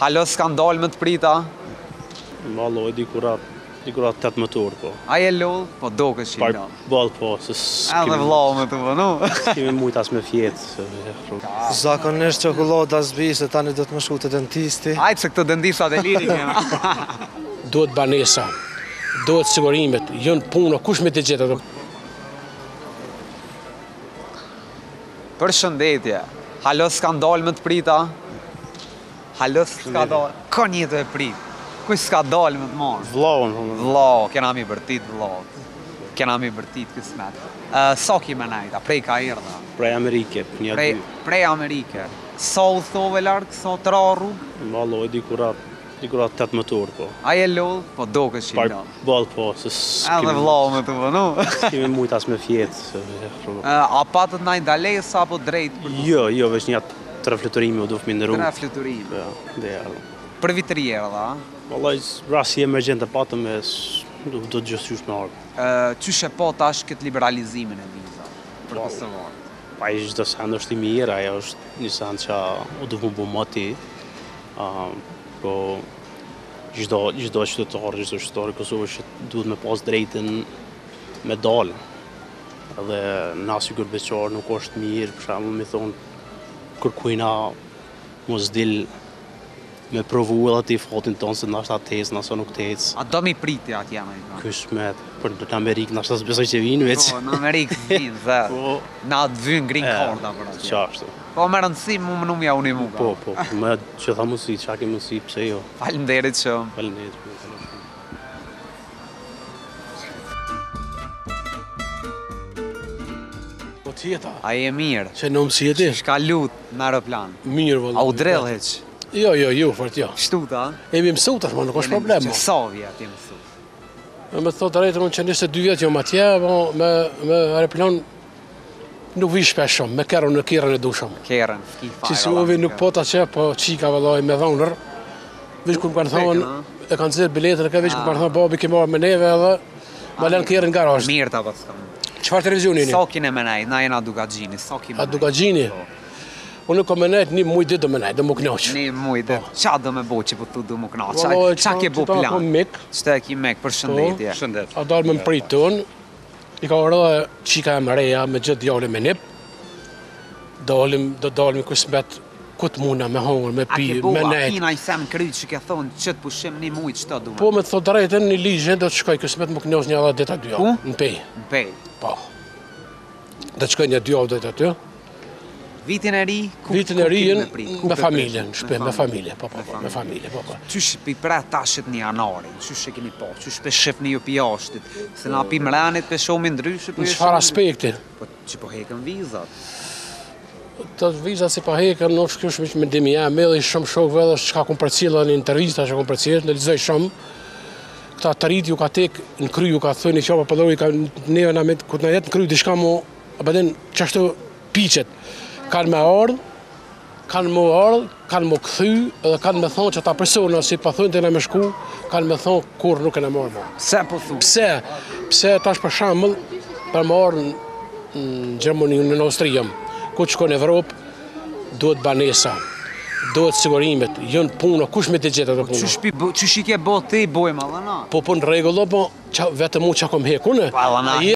Halo, skandal më të prita? Valloj, dikurat 18 orë, po. A je lull? Po doke që i lull. Ballë, po, se Edhe vlau me të vënu. s'kemi mujt as me fjetë. Zakonisht çokoladë zbi se tani do të më shku te dentisti. Ajtë se këtë dëndisat e liri kema. Duhet banesa, duhet sigurimet, jënë punë, kush me të gjithë ato. Përshëndetje. Halo, skandal më të prita? Halo, skandal. Ka njëtë e prit. Kuj skandal më të marë? Vllaun, Vlau, kena mi bërtit vlau. Kena mi bërtit kësmet. Sa ki me najta? Prej ka erdha? prej Amerike, një dy. Prej Amerike. Sa u thove largë, sa të ra rrugë? Valloj, dikurat 18 orë, po. A je lull? Po doke që i lull. Ballë, po, se Edhe vlau me të vënu. s'kemi mujt as me fjetë. A patët najtë dalesa apo drejt? Jo, veç një 3 fluturime u du fëmi në rrugë. 3 fluturime. Ja, dhe erdha. Për vitëri erdha? Vallaj, rasti emergjente patëm e do të gjësysh në ardhë. Qyshe po tash këtë liberalizimin e viza për Kosovar? Pa i çdo send është i mirë, ajo është një send që u du më bu moti. Po çdo qytetar, çdo qytetar i Kosovës që duhet me pas drejtën me dalë. Edhe na si kur beqar nuk është mirë, për shembull mi thonë kërkujna mos dil me provu edhe ati fatin tonë se nashta tecë, nashta nuk tecë. A do mi priti atje Amerika? Kysh me për në Amerikë nashta s'besoj që vinë veç. Po, në Amerikë s'vinë, dhe. Po, Na të vynë green card për atje. qashtu. Po me rëndësi mu më numja unë i mu. Po, me që tha mundësi, qa ke mundësi, pse jo. Falemnderit që. Faleminderit. Po tjeta, A je mirë? që në mësi e ti? Shka lut në aeroplan? Mirë, vëllë. A u drell heq? Jo, fort jo. Shtu ta? Emi mësu tash, ma nuk është problem. Që sa vjet je mësu? Me thotë drejtë, unë që 22 vjetë jom atje, me aeroplan nuk vi shpesh shumë, me kerën në kirën e du shumë. Keren, s'ki fajra. Që si uvi nuk po ta që, po qika vëllaj me dhonër, veç kur më kanë thonë, e kanë zirë biletën e ka veç kur më kanë thonë, babi ke marrë me neve edhe, ma lenë kirën në garasht. Mirë ta pas kam. Qëfar televizioni një? Sa kine me nejt, na jena Dukagjini, sa kine A Dukagjini? Unë nuk kom me nejt, një muj dit do me nejt, do më knaqë. Një muj dhe, qa do me bo që po tu du më knaq? Vallaj, Qa ke bo plan? mik, Qëta e ki mek, për shëndetje. a dalë me më pritë tonë, i ka orë qika e më reja me gjithë djale me nip, do dalim kësmet këtë muna me hongër, me A pi, ke bo me nejt. apina i them kryt që ke thonë qëtë pushim një muj qëta du me? Po me të thotë drejtën, një ligjën do të shkoj kësmet më knaqë një edhe dita 2 javë, në pej. Në pej. Po. Do të shkoj një 2 javë dita aty. Vitin e ri, Vitin e rijën me familjen, në shtëpi, me familje, po, me familje, po. Qysh pi pre tashit një janari, qysh e keni po, qysh pe shifni ju pi jashtit, se na pi mrenit pe shomi ndryshe, Në çfarë aspekti? Po që po hekën vizat. Të vizat si pa hekën, nuk shkjush me që mendimi jam, edhe shumë shokëve edhe që ka kom përcjellë në intervista që kom përcjellë, në lizoj shumë, këta të rrit ju ka tek në kry, ju ka thënë i qapa pëllori, ka neve në me, këtë në jetë në kry, dishka mu, abedin qashtu piqet, kanë me ardhë, kanë mu ardhë, kanë mu këthy, edhe kanë me thonë që ta persona, si pa thënë të në me shku, kanë me thonë kur nuk e në marrë mu. Se po thu? Pse tash për shambull, për më ardhë në Gjermani, në Austrija, ku që në Evropë, duhet banesa, duhet sigurimet, jënë punë, kush me të gjithë ato punë. Qysh i ke bo ti, bojma dhe na? Po në regullo, po vetëm mu që kom hekune. Pa, edhe na.